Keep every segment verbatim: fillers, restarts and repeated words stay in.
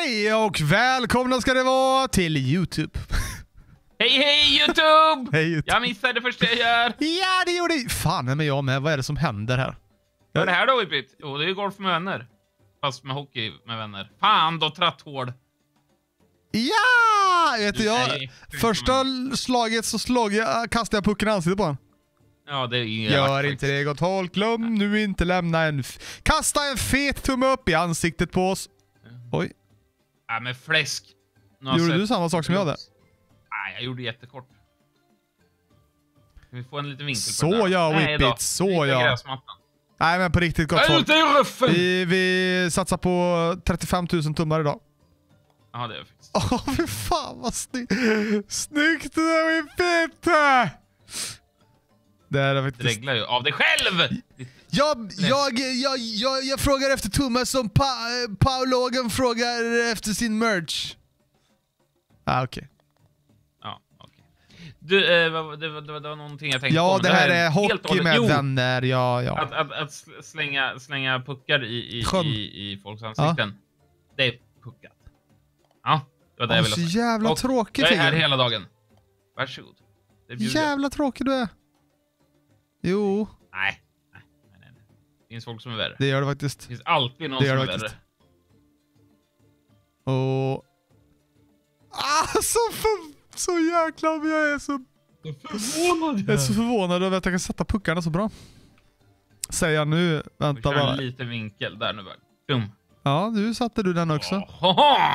Hej och välkomna ska det vara till YouTube. Hej hej YouTube! Hej YouTube. Jag missade det första jag gör. Ja, det gjorde jag. Fan, vem är jag med? Vad är det som händer här? Vad är det här då, Whippit? Jo, det är golf med vänner. Fast med hockey med vänner. Fan då, tratthård. Ja! Vet du, jag, Nej, första slaget så slog jag, kastade jag pucken i ansiktet på honom. Ja, det är ju Gör inte det gott folk. Glöm nu inte lämna en... Kasta en fet tumme upp i ansiktet på oss. Oj. Ja, men fläsk. Gjorde du samma sak som jag där? Nej, jag gjorde jättekort. Kan vi få en liten vinkel på Så det där? ja, Nej, Whippit. då. Så Lite ja. gräsmattan. Nej, men på riktigt gott Jag är folk. ute i ruffen! Vi, vi satsar på trettiofem tusen tummar idag. Ja, det är faktiskt. Åh, oh, fy fan vad snyggt. Snyggt det där Whippit! Det är det faktiskt. Reglar ju av dig själv! Jag, jag, jag, jag, jag frågar efter tummar som pa, Paul frågar efter sin merch. Ah, okej. Okay. Ja, okej. Okay. Du, eh, det, det, det, det var någonting jag tänkte ja, på. Ja, det här är helt hockey med jo, vänner. Ja, ja. Att, att, att slänga, slänga puckar i, i, i, i folks ansikten. Ja. Det är puckat. Ja, det var det oh, jag ville säga. Så jävla tråkigt. Jag är här hela dagen. Varsågod. Jävla tråkig du är. Jo. Nej. Nej, nej, nej. Det finns folk som är värre. Det gör det faktiskt. Det finns alltid någon det som det är faktiskt. värre. Och... Alltså, för... så jäkla... Men jag är så... förvånad. Jag är så förvånad över att jag kan sätta puckarna så bra. Säger jag nu. Vänta bara. En liten vinkel där nu. Dum. Ja, du satte du den också. Oh,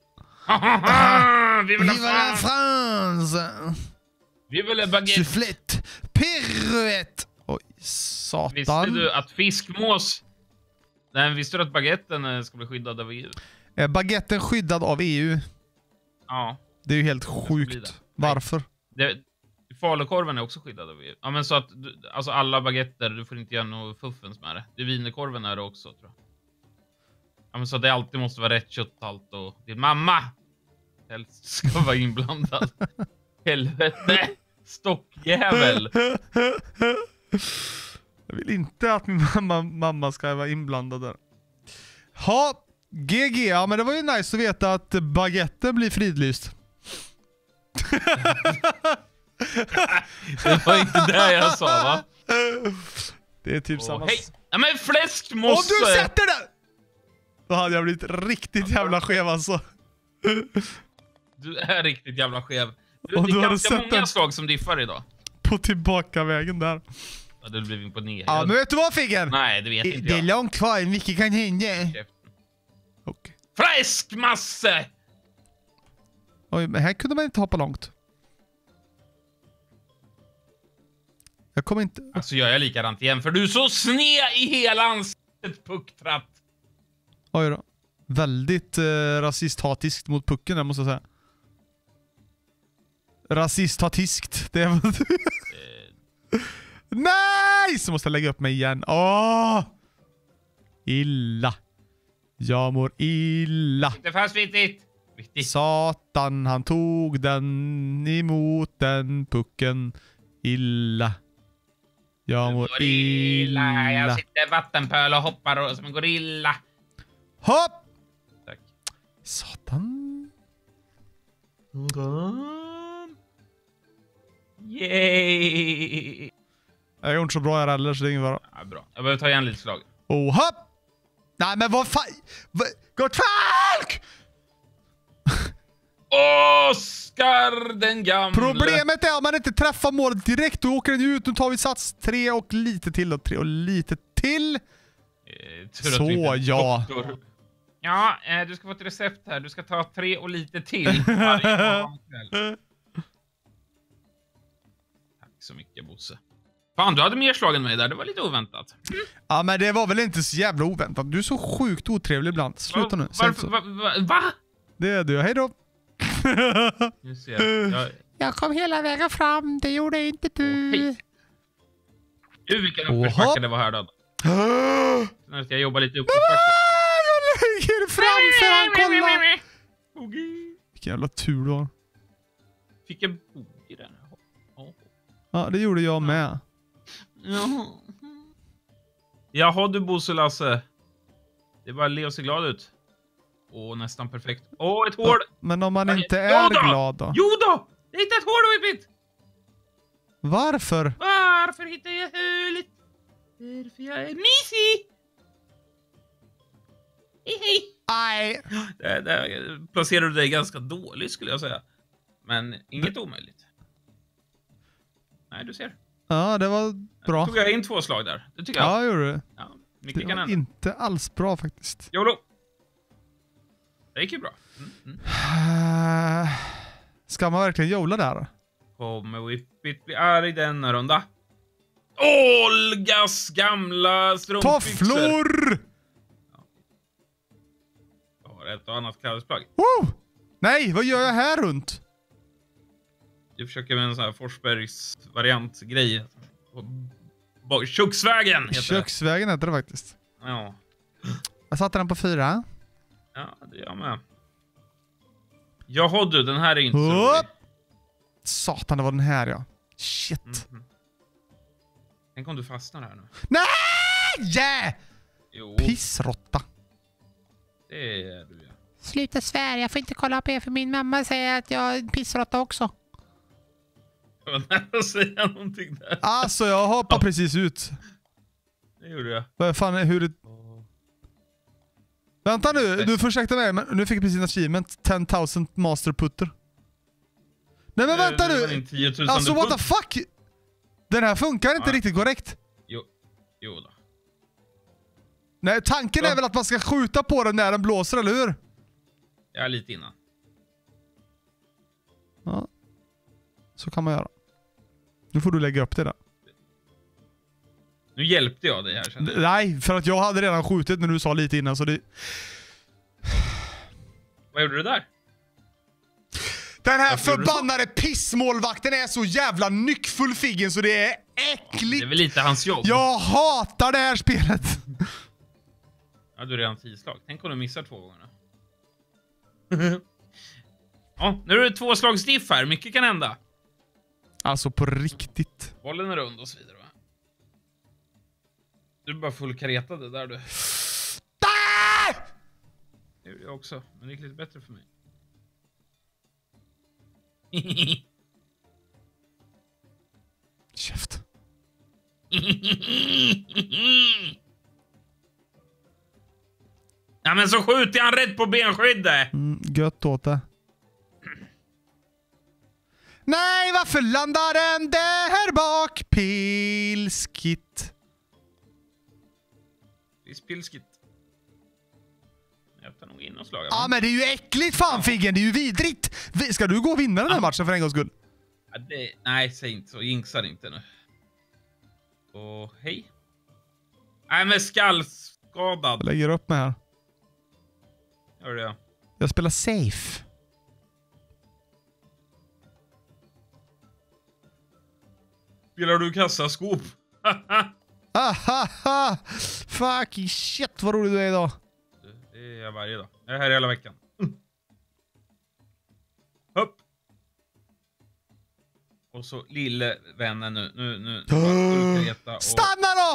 vi vill ha frans. Vi vill ha baguette. Soufflette. Pirouette. Oj, satan. Visste du att fiskmås... Nej, visste du att baguetten ska bli skyddad av E U? Är baguetten skyddad av E U? Ja. Det är ju helt sjukt. Varför? Det, falukorven är också skyddad av E U. Ja, men så att du, alltså alla baguetter, du får inte göra något fuffens med det. Det vinerkorven är det också, tror jag. Ja, men så att det alltid måste vara rätt kötthalt och din mamma helst ska vara inblandad. Helvete! Stockjävel! Jag vill inte att min mamma, mamma ska vara inblandad där. Ha, G G, ja men det var ju nice att veta att baguetten blir fridlyst. Det var inte det jag sa, va? Det är typ oh, samma. Hej! Ja, men fläsk måste... Om du sätter den! Då hade jag blivit riktigt jävla skev alltså. Du är riktigt jävla skev. Du, Om det är du ganska många den... slag som diffar idag. På tillbaka vägen där. Ja, du blev imponerad. Ja, men vet du vad, Figgen? Nej, det vet I, inte det jag. Det är långt kvar, mycket kan hända. Okay. Fläskmasse! Oj, men här kunde man inte hoppa långt. Jag kommer inte... Alltså jag är likadant igen, för du är så sned i hela ansiktet, pucktratt. Oj då. Väldigt eh, rasisthatiskt mot pucken, jag måste säga. Rasisthatiskt. Det är vad du... Nej! Så måste jag lägga upp mig igen. Åh! Illa. Jag mår illa. Inte fast viktigt. Viktigt. Satan, han tog den emot den pucken. Illa. Jag mår illa. Jag sitter i vattenpöl och hoppar och som en gorilla. Hopp! Tack. Satan. Yay! Jag har gjort så bra här heller så det är ingen vara. Ja, bra. Jag behöver ta igen lite slag. Oh, hopp! Nej, men vad fan... Gott folk! Oskar den gamle. Problemet är att man inte träffar målet direkt. Då åker den ut. Nu tar vi sats tre och lite till och tre och lite till. Eh, så, ja. Doktor. Ja, eh, du ska få ett recept här. Du ska ta tre och lite till. Varje kväll. Tack så mycket, Bosse. Fan, du hade mer slag än mig där. Det var lite oväntat. Mm. Ja, men det var väl inte så jävla oväntat. Du är så sjukt otrevlig ibland. Sluta nu. Varför, va, va, va? Det är du. Hej då. Nu ser jag. jag. Jag kom hela vägen fram. Det gjorde inte du. Hej. Du, vilken uppförsbacke det var här då. Nu ska jag jobba lite uppförsbacke. Jag lägger framför han, kolla. Vilken jävla tur du har. Fick en bog i den. Ja, det gjorde jag med. Jaha. Jaha du Bosse Lasse. Det är bara le och se glad ut. Åh, nästan perfekt. Åh, ett hål! Men om man Nej, inte jo är då! glad då? Jo då! Jag hittade ett hål i mitt! Varför? Varför hittar jag hålet? Därför jag är mysig! Hej, hej! Nej. Där, där placerar du dig ganska dåligt skulle jag säga. Men inget omöjligt. Nej, du ser. Ja, det var bra. Tog jag in två slag där. Det tycker jag. Ja, gjorde du. Ja, mycket Det kan var hända. inte alls bra faktiskt. Jolo. Det gick ju bra. Mm, mm. Uh, ska man verkligen jola där? Kommer Whippet bli arg denna runda? Olgas gamla strumpbyxor. Tofflor! Jag har ett och annat klädesplagg. Woo! Nej, vad gör jag här runt? Du försöker med en sån här Forsbergs variantgrej. Bo- Köksvägen heter Köksvägen heter det faktiskt. det. Ja. Jag satte den på fyra. Ja, det gör jag med. Jaha du, den här är inte så Upp! rolig. Satan, det var den här ja. Shit. Mhm. Tänk om du fastnar här nu. Nej! Yeah! Jo, Pissrotta. det är du ja. Sluta svär, jag får inte kolla på er för min mamma säger att jag är en pissrotta också. Jag var nära att säga någonting där. Alltså, jag hoppar precis ut. Det gjorde jag. Vad fan är hur det... Vänta nu, du får ursäkta mig, men nu fick jag precis en achievement. ten tusen master putter. Nej men vänta Det var nu! din tiotusende Alltså what the putt. fuck? Den här funkar inte Ja. riktigt korrekt. Jo, jo då. Nej, tanken Ja. är väl att man ska skjuta på den när den blåser, eller hur? Jag är lite innan. Ja. Så kan man göra. Nu får du lägga upp det där. Nu hjälpte jag dig här känner jag. Nej, för att jag hade redan skjutit när du sa lite innan, så det... Vad gjorde du där? Den här Varför gjorde du så? förbannade pissmålvakten är så jävla nyckfull Figgen så det är Det äckligt. är väl lite hans jobb. Jag hatar det här spelet. Ja, du är redan tio slag. Tänk om du missar två gånger. Ja, nu är det två slags diff här. Mycket kan hända. Alltså på riktigt. Bollen är rund och så vidare va? Du är bara full karetade där du. Ah! Det gjorde jag också. Men det gick lite bättre för mig. Käft. Ja men så skjuter han rätt på benskyddet. Mm, gött åt det. Nej, varför landar den där bak? Pilskit. Visst pilskigt. Jag tar nog in och slagar. Ja, men det är ju äckligt fan Figgen. Det är ju vidrigt. Vi- Ska du gå och vinna den här matchen för en gångs skull? Ja, det, nej, säg inte så. Jinxa inte nu. Och hej. Nej men skallskadad. Jag lägger upp mig här. Gör det. Jag spelar safe. Spelar du kassaskop? Ahaha! Fucking shit vad rolig du är idag. Det är jag varje dag. Jag är här hela veckan. Mm. Hopp. Och så lille vännen nu. Nu, nu. nu och Stanna då!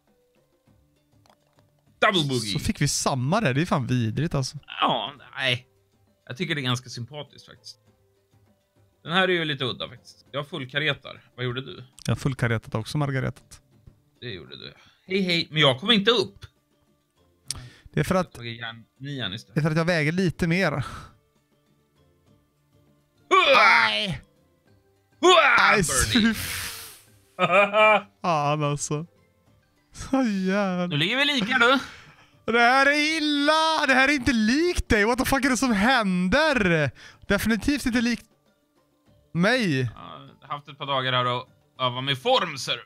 double boogie. Så fick vi samma där. Det är fan vidrigt alltså. Ja, nej. Jag tycker det är ganska sympatiskt faktiskt. Den här är ju lite udda faktiskt. Jag fullkaretar. Vad gjorde du? Jag har fullkaretat också, Margaretat. Det gjorde du. Hej hej. Men jag kom inte upp. Det är för Jag att, har tagit järn nian det är istället. för att jag väger lite mer. Nej! Nej, Birdie. fan alltså. Så jävla... Nu ligger vi lika du. Det här är illa! Det här är inte likt dig! What the fuck är det som händer? Definitivt inte likt mig. Jag har haft ett par dagar här och öva mig i form, sir.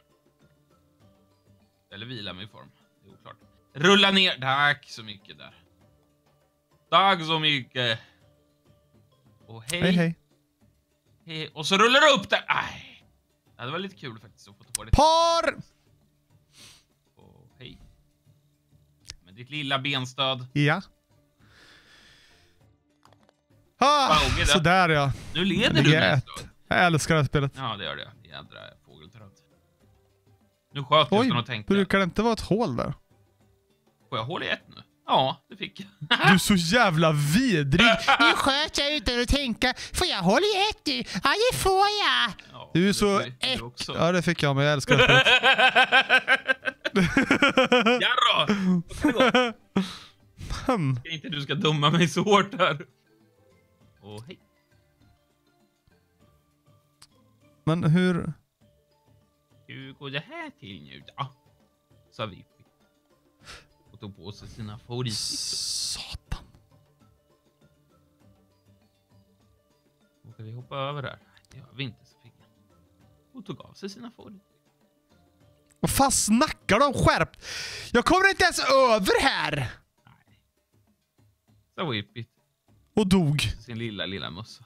Eller vila mig i form. Det är oklart. Rulla ner. Tack så mycket där. Tack så mycket. Och hej. Hej hej. Hej. Och så rullar du upp där. Aj. Ja, det var lite kul faktiskt att få ta på det. Par! Och hej. Med ditt lilla benstöd. Ja. Ah, Bauge där. sådär ja. Nu leder du Ligger med ett. Jag älskar det här spelet. Ja, det gör det. Jädra fågeltrött. Nu sköt jag Oj, utan att tänka. brukar det inte vara ett hål där? Får jag hål i ett nu? Ja, det fick jag. Du är så jävla vidrig. Nu sköt jag utan att tänka. Får jag hålla i ett du? Ja, det får jag. Ja, Du är det så fick du också. Ja, det fick jag, men jag älskar det. Jarrå! Vad kan det gå? Hmm. Ska inte du ska döma mig så hårt här. Åh, hej. Men hur... Hur går det här till nu då? Sa vi. Och tog på sig sina favoritbyxor. Satan. Och kan vi hoppa över där? Det gör vi inte, Sofia. Och tog av sig sina favoritbyxor. Vad fan snackar de? Skärpt? Jag kommer inte ens över här. Nej. Så Whippet. Och dog. Sin lilla, lilla mössa.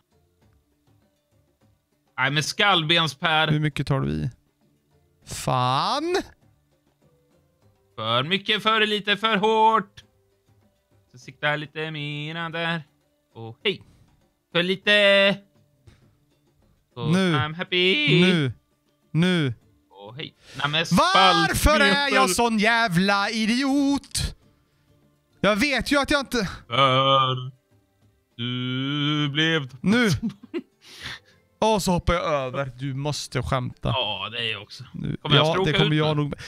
Nej, men skallbenspär. Hur mycket tar du i? Fan. För mycket, för lite, för hårt. Så sikta lite mera där. Och hej. För lite. Och Nu. I'm happy. Nu. Nu. Och hej. Nej, men Varför är spaltmeter. jag sån jävla idiot? Jag vet ju att jag inte... För du blev... Nu. Och så hoppar jag över. Du måste skämta. Ja, det är jag också. Nu. Kommer jag Ja, stråka det kommer ut jag nu? nog...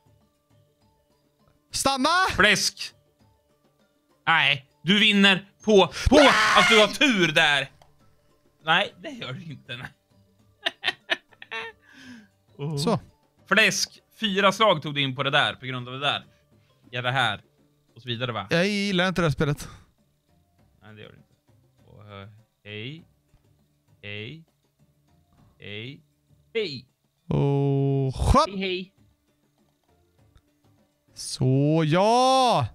Stanna! Fläsk. Nej, du vinner på, på att du har tur där. Nej, det gör du inte. Nej. Oh. Så. Fläsk. Fyra slag tog du in på det där på grund av det där. Ja, det här. Och så vidare, va? Jag gillar inte det här spelet. Nej, det gör du inte. Och, uh, hej. Hej. Hej. Hej. Och skött. Hej, hej. Så, ja!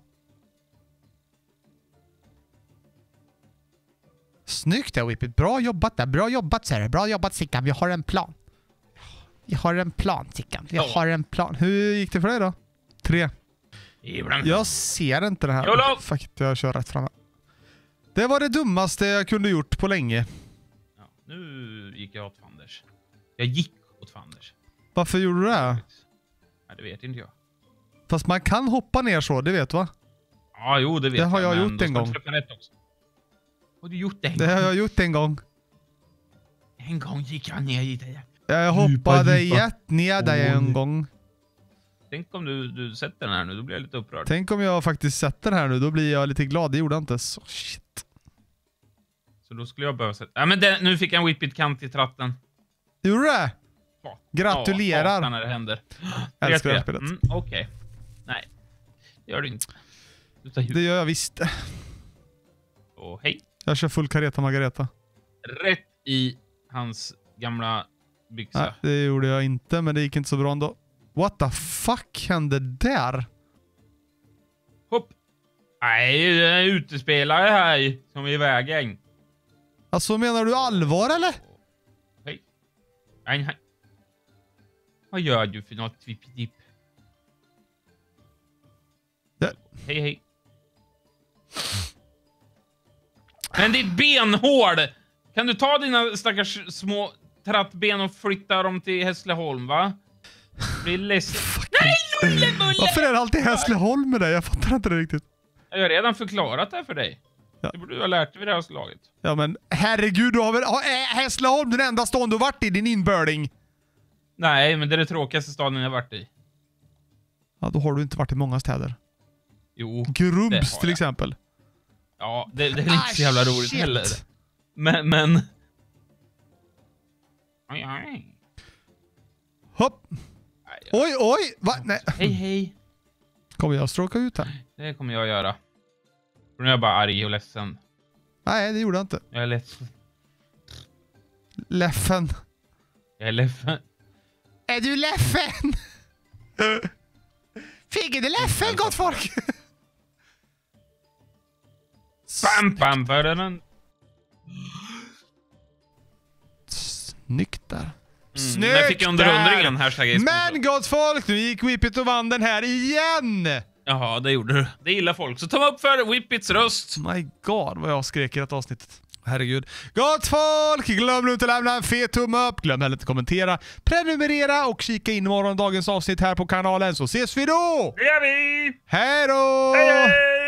Snyggt där, Whippet. Bra jobbat där. Bra jobbat, säger Bra jobbat, Sickan. Vi har en plan. Vi har en plan, Sickan. Vi Ja. har en plan. Hur gick det för dig då? Tre. Ibland. Jag ser inte det här. Jolo! Fuck, jag kör rätt fram. Det var det dummaste jag kunde gjort på länge. Ja, nu gick jag åt fanders. Jag gick åt fanders. Varför gjorde du det? Nej, det vet inte jag. Fast man kan hoppa ner så, det vet du va? Ja, jo, det vet Det har jag men gjort då en ska gång. du träffa rätt också. Har du gjort det en Det gång? har jag gjort en gång. En gång gick jag ner i det. Jag hoppade djupa. jätt ner där en Oj. gång. Tänk om du, du sätter den här nu, då blir jag lite upprörd. Tänk om jag faktiskt sätter den här nu, då blir jag lite glad. Det gjorde jag inte. Så shit. Så då skulle jag behöva sätta... Ja, men det, nu fick jag en whippet kant i tratten. Gjorde du det? Ja, Gratulerar. Ja, hatar när det händer. Jag älskar det här Tre, tre. spelet. Mm, Okej. Nej, det gör du inte. Du tar Det hud. gör jag visst. Och hej. Jag kör full Careta Margareta. Rätt i hans gamla byxa. Nej, det gjorde jag inte, men det gick inte så bra ändå. What the fuck hände där? Hopp. Nej, det är utespelare här som är i vägen. Alltså menar du allvar eller? Hej. Nej, nej. Vad gör du för något, Twippidipp? Ja. Hej, hej. Men ditt benhål! Kan du ta dina stackars små trattben och flytta dem till Hässleholm, va? Blir ledsen. Nej, lullebulle! Varför är det alltid Hässleholm med dig? Jag fattar inte det riktigt. Jag har redan förklarat det här för dig. Ja. Det borde du ha lärt dig vid det här slaget. Ja men herregud, du har väl... Har, är Hässleholm den enda stan du varit i, din inbörding? Nej, men det är det tråkigaste staden jag har varit i. Ja, då har du inte varit i många städer. Jo. Det Grubs har till jag. exempel. Ja, det, det är inte så jävla roligt Ah, shit. heller. Men, men... Oj, oj. Hopp. Nej, jag... Oj, oj! Va? Nej. Hej, hej. Kommer jag stråka ut här? Det kommer jag göra. Nu är jag bara arg och ledsen. Nej, det gjorde jag inte. Jag är ledsen. Leffen. Jag är ledsen. Är du leffen? Fick du leffen, gott folk? Bam, bam, bam. Snyggt där. Mm, Snyggt där fick jag under där. undringen. Hashtag e-sponsor. Men gott folk, nu gick Whippet och vann den här igen! Jaha, det gjorde du. Det gillar folk. Så ta upp för Whippets röst. My god, vad jag skrek i detta avsnittet. Herregud. Gott folk! Glöm nu inte att lämna en fet tumme upp. Glöm heller inte att kommentera, prenumerera och kika in i morgondagens avsnitt här på kanalen. Så ses vi då! Det gör vi! Hej då! Hej, hej!